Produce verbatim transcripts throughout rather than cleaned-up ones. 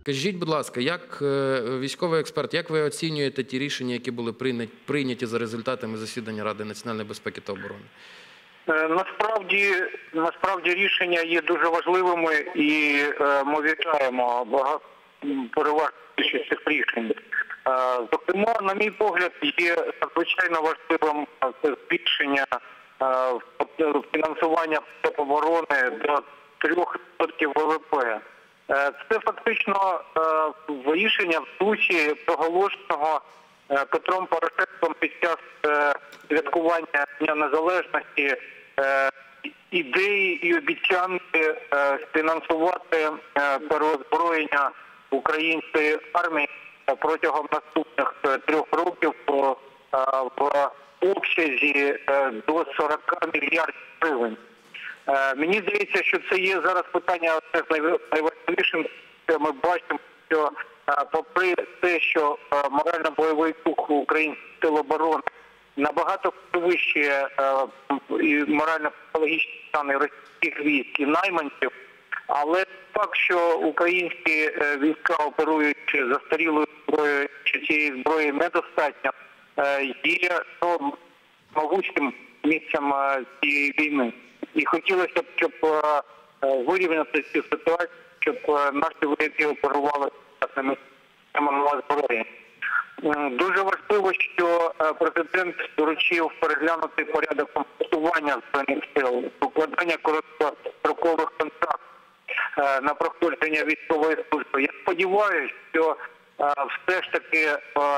Скажіть, будь ласка, як військовий експерт, як ви оцінюєте ті рішення, які були прийняті за результатами засідання Ради національної безпеки та оборони? Насправді, насправді рішення є дуже важливими і е, ми вітаємо багато переважно цих рішень. Е, зокрема, на мій погляд, є надзвичайно важливим збільшення е, фінансування оборони до трьох відсотків ВВП. Е, це фактично е, рішення в дусі проголошеного е, Петром Порошенком під час е, святкування Дня Незалежності е, ідеї і обіцянки е, фінансувати е, переозброєння української армії протягом наступних е, трьох років е, в обсязі е, до сорока мільярдів гривень. Е, мені здається, що це є зараз питання одне з найважливішим. Ми бачимо, що е, попри те, що е, морально-бойовий дух українських сил оборони набагато вище е, і морально-психологічні стани російських військ і найманців, але факт, що українські е, війська оперують застарілою зброєю, чи цієї зброї недостатньо, е, є ну, могутнім місцем е, цієї війни. І хотілося б, щоб е, вирівняти цю ситуацію, щоб е, наші вояки оперували сучасними системами зброї. Дуже важливо, що президент доручив переглянути порядок комплектування Збройних сил, укладання короткострокових контрактів на проходження військової служби. Я сподіваюся, що все ж таки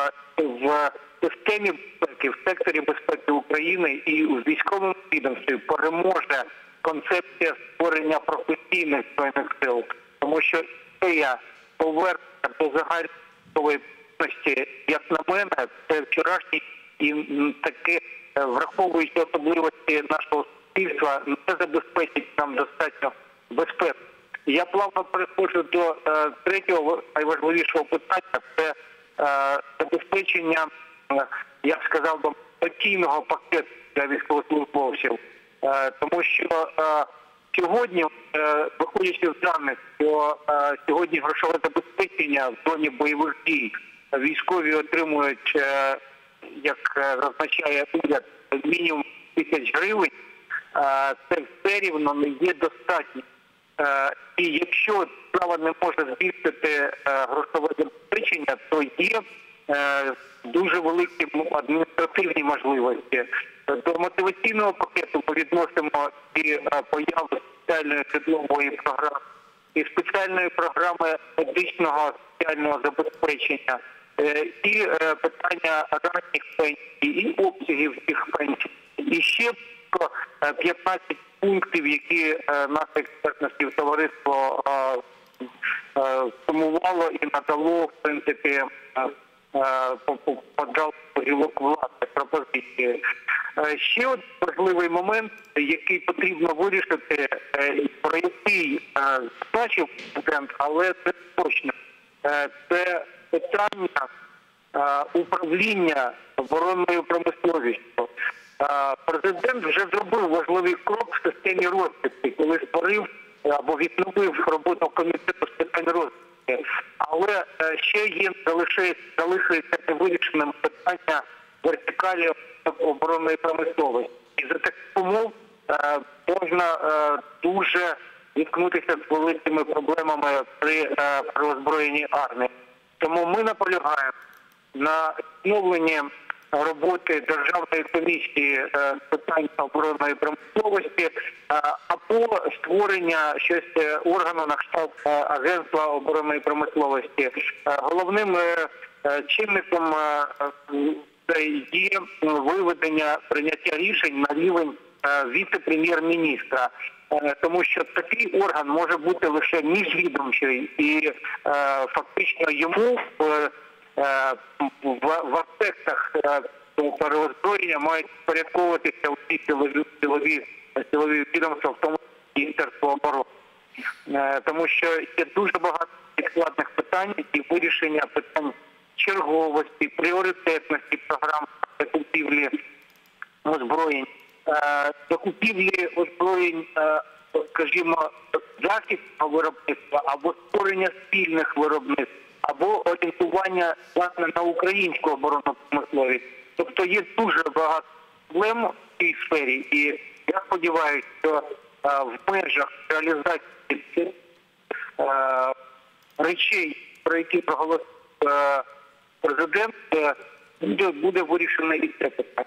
в системі безпеки, в секторі безпеки України і у військовому відомстві переможе концепція створення професійних Збройних сил, тому що ідея повернення до загальної як на мене, це вчорашній і таке, враховуючи особливості нашого суспільства, не забезпечить нам достатньо безпеки. Я плавно переходжу до е, третього найважливішого питання, це е, забезпечення, е, я б сказав, би, постійного пакету для військовослужбовців. Е, тому що е, сьогодні, е, виходячи з даних, що е, сьогодні грошове забезпечення в зоні бойових дій військові отримують, як зазначає уряд, мінімум тисяч гривень, це все рівно не є достатньо. І якщо справа не може збільшити грошове забезпечення, то є дуже великі адміністративні можливості. До мотиваційного пакету ми відносимо і появу спеціальної житлової програми, і спеціальної програми медичного соціального забезпечення, і питання ранніх пенсій, і обсягів цих пенсій. І ще п'ятнадцять пунктів, які наше експертне співтовариство сумувало і надало, в принципі, поджав гілок влади пропозиції. Ще один важливий момент, який потрібно вирішити, про який зазначив президент, але це точно, це питання управління оборонною промисловістю. Президент вже зробив важливий крок в системі розвідки, коли створив або відновив роботу комітету з питань розвідки. Але ще є, залишається невирішеним питання вертикалі оборонної промисловості. І за таких умов можна дуже зіткнутися з великими проблемами при озброєнні армії. Тому ми наполягаємо на відновленні роботи Державної комісії з питань оборонної промисловості або створення щось органу на кшталт Агентства оборонної промисловості. Головним чинником є виведення прийняття рішень на рівень віце-прем'єр-міністра. Тому що такий орган може бути лише міжвідомчий і е, фактично йому в, е, в, в аспектах е, переозброєння мають впорядковуватися усі силові, силові, силові відомства, в тому числі Міністерство оборони. Е, тому що є дуже багато складних питань і вирішення питань черговості, пріоритетності програм закупівлі озброєнь. Закупівлі озброєнь скажімо, західного виробництва або створення спільних виробництв, або орієнтування власне на українську оборонну промисловість. Тобто є дуже багато проблем в цій сфері, і я сподіваюся, що в межах реалізації цих речей, про які проголосив президент, буде, буде вирішено і це питання.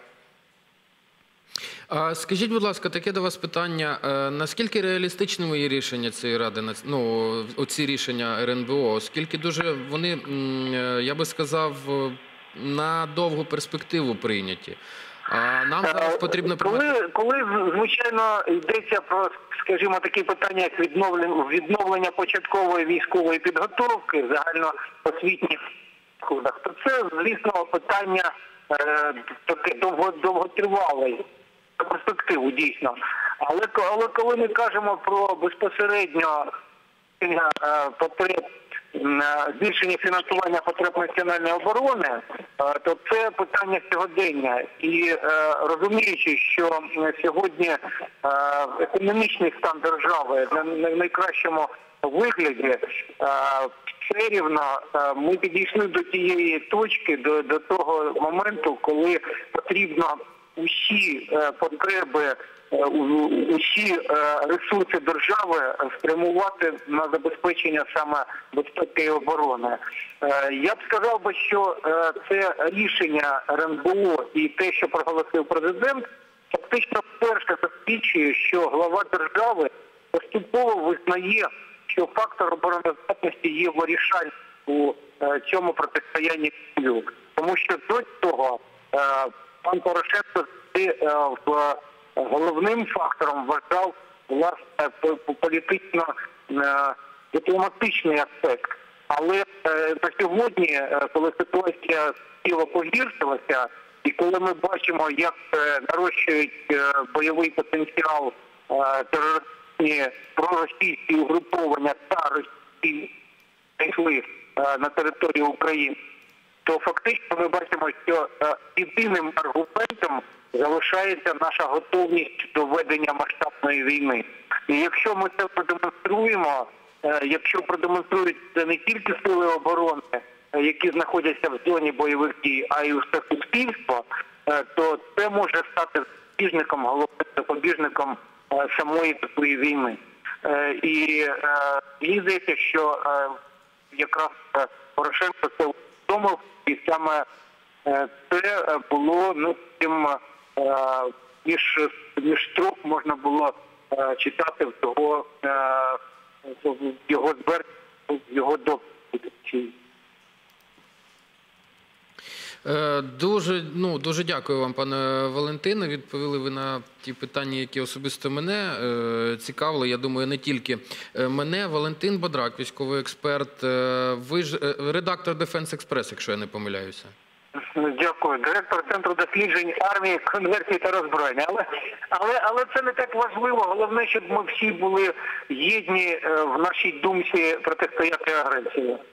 А скажіть, будь ласка, таке до вас питання. Наскільки реалістичними є рішення цієї ради, ну, оці рішення ер ен бе о, оскільки дуже вони, я би сказав, на довгу перспективу прийняті? А нам зараз потрібно... Коли, коли, звичайно, йдеться про, скажімо, такі питання, як відновлення, відновлення початкової військової підготовки, загальноосвітніх школах, то це, звісно, питання е, таке довго, довготривале, перспективу дійсно. Але, але коли ми кажемо про безпосередньо е, потреб, збільшення фінансування потреб національної оборони, то це питання сьогодення. І розуміючи, що сьогодні економічний стан держави на найкращому вигляді, все рівно ми підійшли до тієї точки, до, до того моменту, коли потрібно усі потреби, усі ресурси держави спрямувати на забезпечення саме безпеки і оборони. Я б сказав би, що це рішення ер ен бе о і те, що проголосив президент, фактично вперше засвідчує, що глава держави поступово визнає, що фактор обороноздатності є вирішальним у цьому протистоянні Кремлю. Тому що до цього пан Порошенко в головним фактором вважав, власне, політично-дипломатичний аспект. Але на сьогодні, коли ситуація суттєво погіршилася, і коли ми бачимо, як нарощують бойовий потенціал терористичні проросійські угруповання та російські прийшли на територію України, то фактично ми бачимо, що єдиним аргументом залишається наша готовність до ведення масштабної війни. І якщо ми це продемонструємо, якщо продемонструють це не тільки сили оборони, які знаходяться в зоні бойових дій, а й усе суспільство, то це може стати запобіжником, головним запобіжником самої такої війни. І мені здається, що якраз Порошенко це усвідомив, і саме це було, ну, тим, між, між строк можна було читати в його, в його звернення, в його доповіді. Дуже, ну, дуже дякую вам, пане Валентине. Відповіли ви на ті питання, які особисто мене е, цікавили. Я думаю, не тільки мене. Валентин Бадрак, військовий експерт. Ви ж редактор Defense Express, якщо я не помиляюся. Дякую. Директор Центру досліджень армії, конверсії та роззброєння. Але, але, але це не так важливо. Головне, щоб ми всі були єдні в нашій думці протистояти агресії.